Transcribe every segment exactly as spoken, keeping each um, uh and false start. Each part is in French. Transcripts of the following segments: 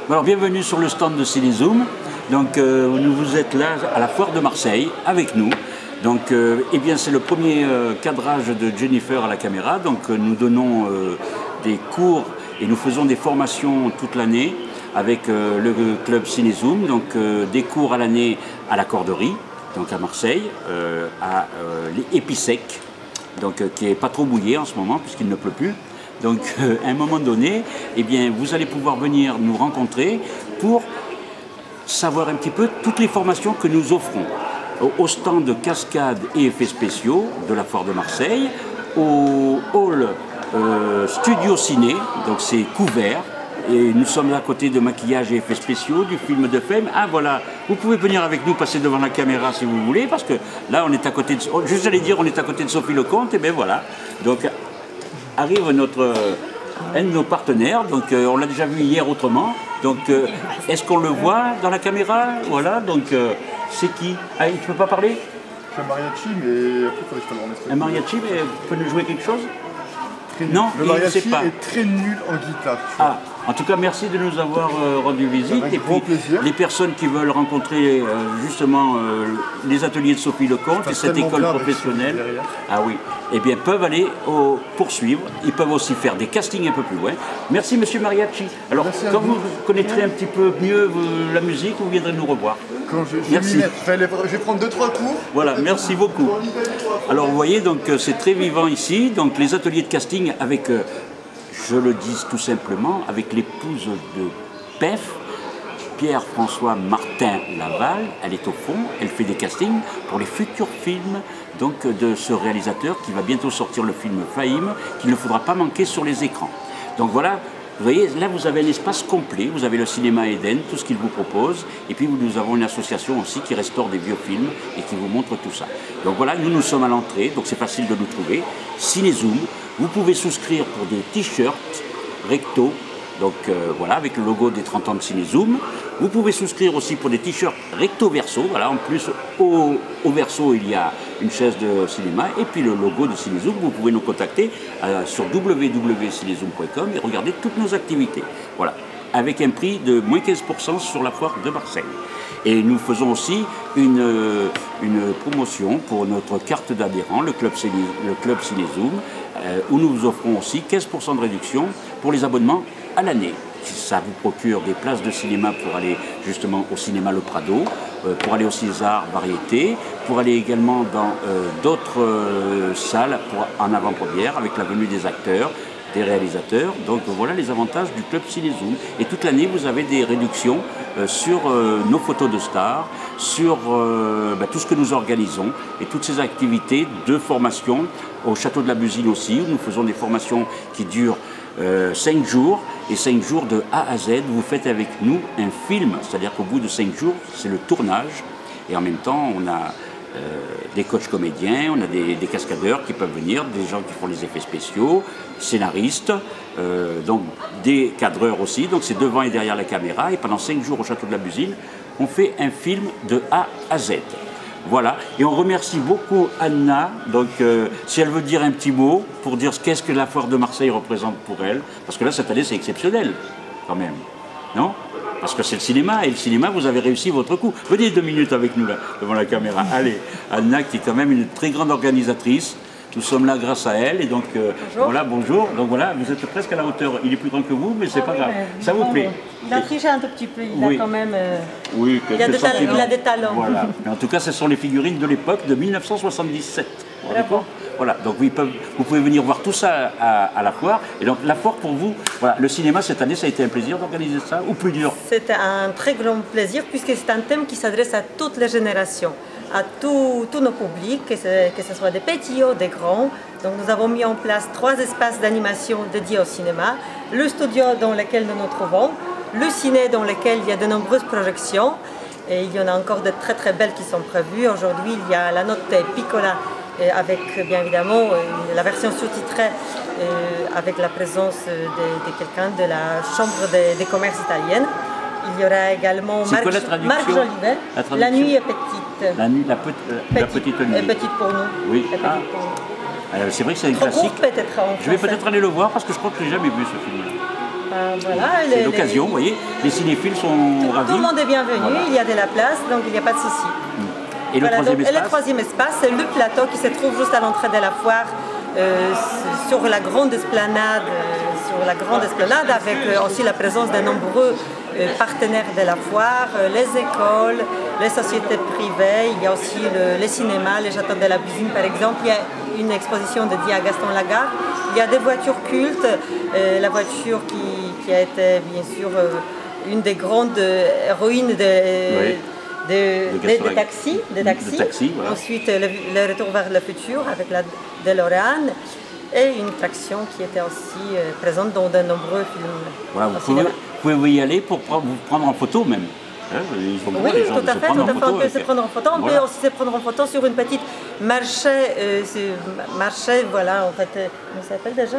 Alors bienvenue sur le stand de Cinézoom. Donc euh, vous êtes là à la foire de Marseille avec nous. Donc euh, eh bien c'est le premier euh, cadrage de Jennifer à la caméra. Donc euh, nous donnons euh, des cours et nous faisons des formations toute l'année avec euh, le club Cinézoom. Donc euh, des cours à l'année à la Corderie, donc à Marseille, euh, à euh, l'Épissec, donc euh, qui est pas trop mouillé en ce moment puisqu'il ne pleut plus. Donc, euh, à un moment donné, eh bien, vous allez pouvoir venir nous rencontrer pour savoir un petit peu toutes les formations que nous offrons au stand de cascades et effets spéciaux de la foire de Marseille, au hall euh, Studio Ciné, donc c'est couvert, et nous sommes à côté de maquillage et effets spéciaux, du film de Femme. Ah voilà, vous pouvez venir avec nous, passer devant la caméra si vous voulez, parce que là, on est à côté de... Juste allez dire, on est à côté de Sophie Lecomte, et bien voilà. Donc, arrive notre, un de nos partenaires, donc euh, on l'a déjà vu hier autrement, donc euh, est-ce qu'on le voit dans la caméra? Voilà, donc euh, c'est qui? Ah, tu peux pas parler? C'est un mariachi, mais après il faudrait que je te le remette. Un mariachi, mais peut nous jouer quelque chose? Très Non, le il mariachi ne sait pas. est très nul en guitare. Ah, en tout cas, merci de nous avoir euh, rendu visite. Avec et grand puis, plaisir. les personnes qui veulent rencontrer euh, justement euh, les ateliers de Sophie Lecomte et cette école professionnelle, ah oui, eh bien, peuvent aller au, poursuivre. Ils peuvent aussi faire des castings un peu plus loin. Merci, Monsieur Mariachi. Alors, Merci quand vous. vous connaîtrez un petit peu mieux euh, la musique, vous viendrez nous revoir. Quand je, je, Merci. vais mettre, je, vais aller, je vais prendre deux trois cours. Voilà, merci beaucoup. Alors, vous voyez, donc c'est très vivant ici. Donc, les ateliers de casting avec... Euh, je le dis tout simplement, avec l'épouse de P E F, Pierre-François Martin Laval, elle est au fond, elle fait des castings pour les futurs films donc, de ce réalisateur qui va bientôt sortir le film Fahim, qu'il ne faudra pas manquer sur les écrans. Donc voilà, vous voyez, là vous avez un espace complet, vous avez le cinéma Eden, tout ce qu'il vous propose, et puis nous avons une association aussi qui restaure des vieux films et qui vous montre tout ça. Donc voilà, nous nous sommes à l'entrée, donc c'est facile de nous trouver, Cinézoom. Vous pouvez souscrire pour des t-shirts recto, donc euh, voilà, avec le logo des trente ans de Cinézoom. Vous pouvez souscrire aussi pour des t-shirts recto verso. Voilà, en plus, au, au verso, il y a une chaise de cinéma et puis le logo de Cinézoom. Vous pouvez nous contacter euh, sur w w w point cinézoom point com et regarder toutes nos activités. Voilà, avec un prix de moins quinze pour cent sur la foire de Marseille. Et nous faisons aussi une, une promotion pour notre carte d'adhérent, le club, Ciné, le club Cinézoom, euh, où nous vous offrons aussi quinze pour cent de réduction pour les abonnements à l'année. Ça vous procure des places de cinéma pour aller justement au cinéma Le Prado, euh, pour aller au César Variété, pour aller également dans euh, d'autres euh, salles pour, en avant-première avec la venue des acteurs, des réalisateurs. Donc voilà les avantages du club Cinézoom. Et toute l'année, vous avez des réductions euh, sur euh, nos photos de stars, sur euh, bah, tout ce que nous organisons et toutes ces activités de formation au Château de la Busine aussi, où nous faisons des formations qui durent euh, cinq jours. Et cinq jours de A à Z, vous faites avec nous un film. C'est-à-dire qu'au bout de cinq jours, c'est le tournage. Et en même temps, on a Euh, des coachs comédiens, on a des, des cascadeurs qui peuvent venir, des gens qui font les effets spéciaux, scénaristes, euh, donc des cadreurs aussi, donc c'est devant et derrière la caméra, et pendant cinq jours au Château de la Busine, on fait un film de A à Z. Voilà, et on remercie beaucoup Anna, donc euh, si elle veut dire un petit mot pour dire qu'est-ce que la foire de Marseille représente pour elle, parce que là cette année c'est exceptionnel, quand même, non ? Parce que c'est le cinéma, et le cinéma, vous avez réussi votre coup. Venez deux minutes avec nous, là, devant la caméra. Allez, Anna, qui est quand même une très grande organisatrice. Nous sommes là grâce à elle, et donc, euh, bonjour. Voilà, bonjour. Donc voilà, vous êtes presque à la hauteur. Il est plus grand que vous, mais c'est ah, pas oui, grave. Mais, ça vous plaît? Il a triché un tout petit peu, il oui. a quand même... Euh, oui, il, a des il a des talents. Voilà. Mais en tout cas, ce sont les figurines de l'époque de mille neuf cent soixante-dix-sept. D'accord. Voilà, donc vous, peuvent, vous pouvez venir voir tout ça à, à la foire. Et donc la foire pour vous, voilà, le cinéma cette année, ça a été un plaisir d'organiser ça ou plus dur? C'était un très grand plaisir puisque c'est un thème qui s'adresse à toutes les générations, à tous nos publics, que ce, que ce soit des petits ou des grands. Donc nous avons mis en place trois espaces d'animation dédiés au cinéma, le studio dans lequel nous nous trouvons, le ciné dans lequel il y a de nombreuses projections et il y en a encore de très très belles qui sont prévues. Aujourd'hui, il y a la note Piccola avec bien évidemment la version sous-titrée euh, avec la présence de, de quelqu'un de la Chambre des, des commerces italienne. Il y aura également Marc, Marc Jolivet, la, la nuit est petite. La, nuit, la, pe petite, la petite nuit. Est petite pour nous. Oui. Ah. C'est vrai que c'est un classique. Court, peut-être, je vais peut-être aller le voir parce que je crois que je n'ai jamais vu ce film-là. Ben, voilà, c'est les- l'occasion, les- vous voyez, les cinéphiles sont Tout, ravis. tout le monde est bienvenu, Voilà. il y a de la place, donc il n'y a pas de souci. Et le Voilà, troisième donc, et espace le troisième espace, c'est le plateau qui se trouve juste à l'entrée de la foire, euh, sur la grande esplanade, euh, sur la grande esplanade, avec euh, aussi la présence de nombreux euh, partenaires de la foire, euh, les écoles, les sociétés privées, il y a aussi le, les cinémas, les châteaux de la Buzine par exemple, il y a une exposition dédiée à Gaston Lagarde, il y a des voitures cultes, euh, la voiture qui, qui a été bien sûr euh, une des grandes héroïnes de... Oui. De, De des- Gaston des Lagarde. taxis, des De taxis. taxis, voilà. Ensuite le, le retour vers le futur avec la DeLorean et une traction qui était aussi euh, présente dans de nombreux films. Voilà, vous, au pouvez, cinéma. vous pouvez y aller pour prendre- vous prendre en photo même. Hein, ils sont Oui, bons, les gens, tout de à se fait, prendre tout à en fait. On photo peut avec- se prendre en photo. On Voilà. peut aussi se prendre en photo sur une petite marché, euh, c'est- marché, voilà, en fait, euh, comment ça s'appelle déjà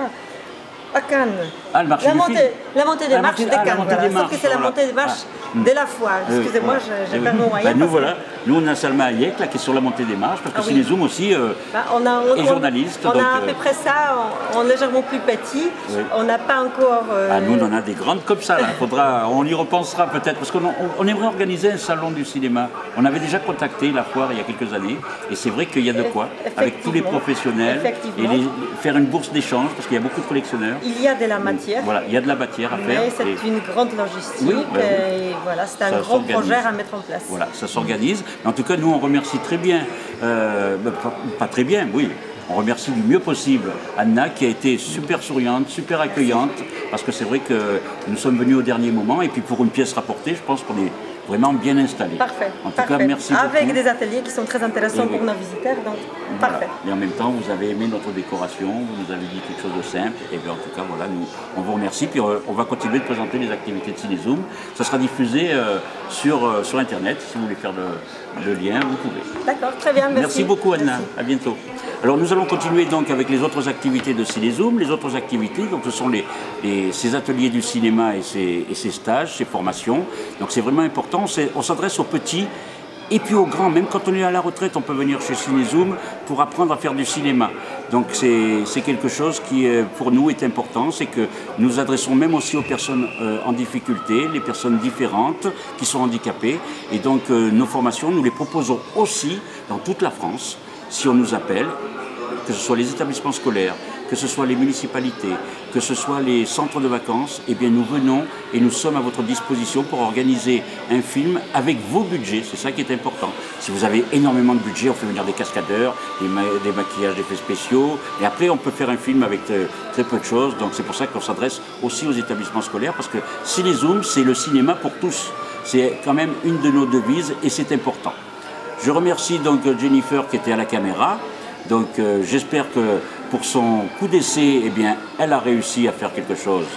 à Cannes. Ah, le marché la du montée, film. la montée des Ah, la marches montée- de ah, la Cannes, montée voilà. des Sauf que marches, c'est la voilà. montée des marches Ah. de la foire. Oui, Excusez-moi, voilà. je- j'ai Eh perdu oui. mon moyen. Bah, nous parce que- voilà, nous on a Salma Hayek là qui est sur la montée des marches parce que Ah oui. Cinézoom aussi euh, Bah, on a, on, est on- journaliste. On, donc, a à euh, peu près ça, en, en légèrement plus petit. Oui. On n'a pas encore. euh, ah, nous on en a des grandes comme ça là. Faudra, on y repensera peut-être parce qu'on on, on aimerait organiser un salon du cinéma. On avait déjà contacté la foire il y a quelques années et c'est vrai qu'il y a de quoi avec tous les Effectivement. professionnels et Effectivement. les- faire une bourse d'échange parce qu'il y a beaucoup de collectionneurs. Il y a de la matière. Voilà, il y a de la matière à faire. Mais c'est et- une grande logistique Oui, ben oui. et voilà, c'est un Ça grand s'organise. projet à mettre en place. Voilà, ça s'organise. Mais en tout cas, nous, on remercie très bien, euh, bah, pas, pas très bien, oui, on remercie du mieux possible Anna, qui a été super souriante, super accueillante, parce que c'est vrai que nous sommes venus au dernier moment, et puis pour une pièce rapportée, je pense qu'on est vraiment bien installés. Parfait. En tout parfait. cas, merci Avec beaucoup. des ateliers qui sont très intéressants Et oui. pour nos visiteurs, donc Voilà. parfait. Et en même temps, vous avez aimé notre décoration, vous nous avez dit quelque chose de simple, et bien en tout cas, voilà, nous, on vous remercie, puis euh, on va continuer de présenter les activités de Cinézoom. Ça sera diffusé euh, sur, euh, sur Internet, si vous voulez faire le, le lien, vous pouvez. D'accord, très bien, merci. Merci beaucoup Anna, Merci. à bientôt. Alors nous allons continuer donc avec les autres activités de Cinézoom. Les autres activités, donc ce sont les, les- ces ateliers du cinéma et ces, et ces stages, ces formations. Donc c'est vraiment important, c'est- on s'adresse aux petits et puis aux grands. Même quand on est à la retraite, on peut venir chez Cinézoom pour apprendre à faire du cinéma. Donc c'est c'est quelque chose qui euh, pour nous est important, c'est que nous adressons même aussi aux personnes euh, en difficulté, les personnes différentes qui sont handicapées. Et donc euh, nos formations, nous les proposons aussi dans toute la France, si on nous appelle, que ce soit les établissements scolaires, que ce soit les municipalités, que ce soit les centres de vacances, eh bien nous venons et nous sommes à votre disposition pour organiser un film avec vos budgets, c'est ça qui est important. Si vous avez énormément de budget, on fait venir des cascadeurs, des, ma des maquillages, des effets spéciaux, et après on peut faire un film avec euh, très peu de choses, donc c'est pour ça qu'on s'adresse aussi aux établissements scolaires, parce que Cinézoom, c'est le cinéma pour tous. C'est quand même une de nos devises et c'est important. Je remercie donc Jennifer qui était à la caméra. Donc euh, j'espère que pour son coup d'essai, eh bien, elle a réussi à faire quelque chose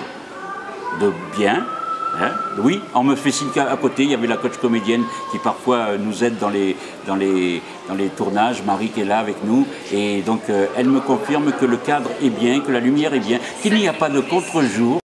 de bien. Hein. Oui, on me fait signe qu'à côté, il y avait la coach comédienne qui parfois euh, nous aide dans les, dans, les, dans les tournages, Marie qui est là avec nous. Et donc euh, elle me confirme que le cadre est bien, que la lumière est bien, qu'il n'y a pas de contre-jour.